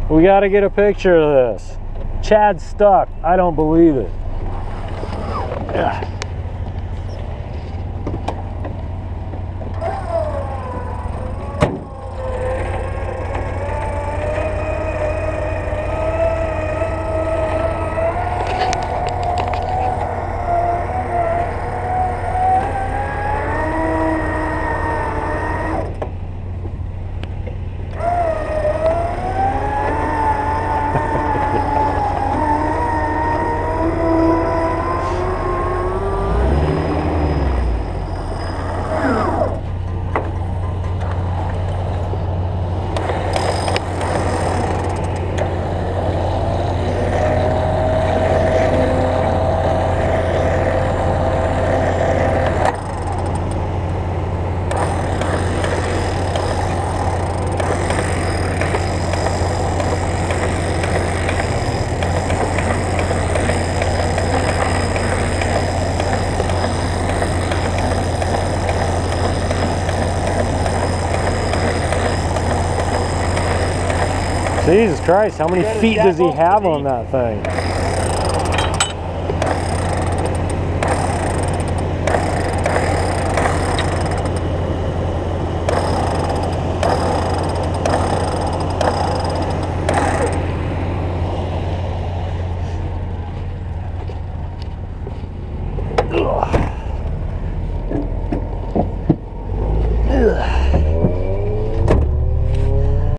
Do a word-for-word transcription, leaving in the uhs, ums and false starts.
We got to get a picture of this. Chad's stuck. I don't believe it. Yeah. Jesus Christ, how many feet does he have on that thing?